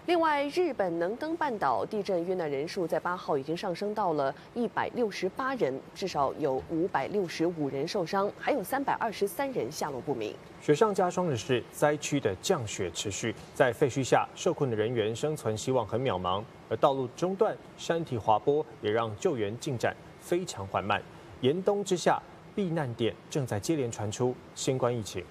另外，日本能登半岛地震遇难人数在8号已经上升到了168人，至少有565人受伤，还有323人下落不明。 雪上加霜的是，灾区的降雪持续，在废墟下受困的人员生存希望很渺茫，而道路中断、山体滑坡也让救援进展非常缓慢。严冬之下，避难点正在接连传出新冠疫情。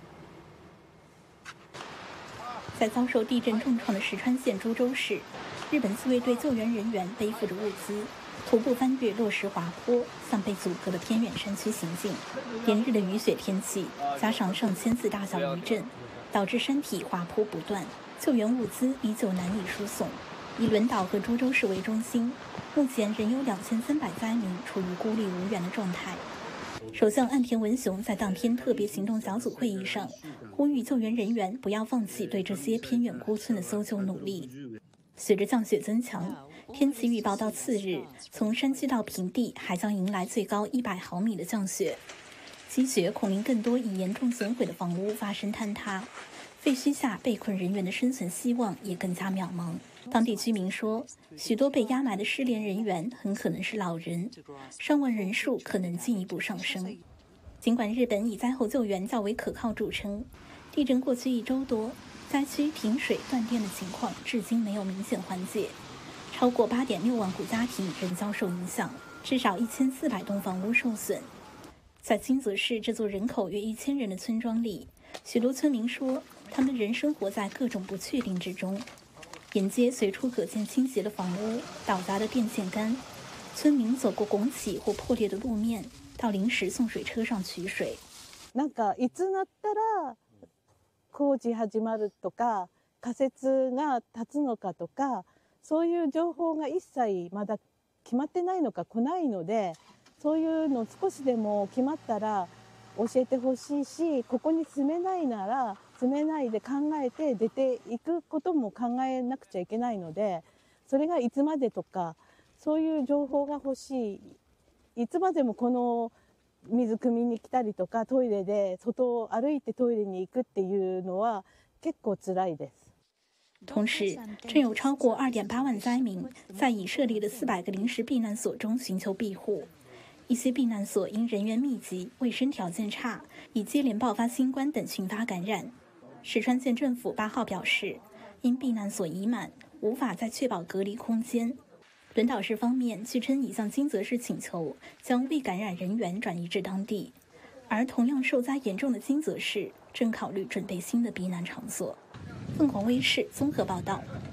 在遭受地震重创的石川县珠洲市，日本自卫队救援人员背负着物资，徒步翻越落石滑坡，向被阻隔的偏远山区行进。连日的雨雪天气，加上上千次大小余震，导致山体滑坡不断，救援物资依旧难以输送。以轮岛和珠洲市为中心，目前仍有2300灾民处于孤立无援的状态。首相岸田文雄在当天特别行动小组会议上，呼吁救援人员不要放弃对这些偏远孤村的搜救努力。随着降雪增强，天气预报到次日，从山区到平地还将迎来最高100毫米的降雪。积雪恐令更多已严重损毁的房屋发生坍塌，废墟下被困人员的生存希望也更加渺茫。当地居民说，许多被压埋的失联人员很可能是老人，伤亡人数可能进一步上升。尽管日本以灾后救援较为可靠著称，地震过去1周多，灾区停水断电的情况至今没有明显缓解，超过8.6万户家庭仍遭受影响，至少1400栋房屋受损。在金泽市这座人口约1000人的村庄里，许多村民说，他们仍生活在各种不确定之中。沿街随处可见倾斜的房屋、倒塌的电线杆，村民走过拱起或破裂的路面，到临时送水车上取水。 なんかいつになったら工事始まるとか仮設が立つのかとか、そういう情報が一切まだ決まってないのか来ないので、そういうの少しでも決まったら教えてほしいし、ここに住めないなら住めないで考えて出ていくことも考えなくちゃいけないので、それがいつまでとかそういう情報が欲しい。いつまでもこの水汲みに来たりとかトイレで外を歩いてトイレに行くっていうのは結構辛いです。 同时，正有超过2.8万灾民在已设立的400个临时避难所中寻求庇护。一些避难所因人员密集、卫生条件差，已接连爆发新冠等群发感染。石川县政府8号表示，因避难所已满，无法再确保隔离空间。轮岛市方面据称已向金泽市请求，将未感染人员转移至当地。而同样受灾严重的金泽市正考虑准备新的避难场所。凤凰卫视综合报道。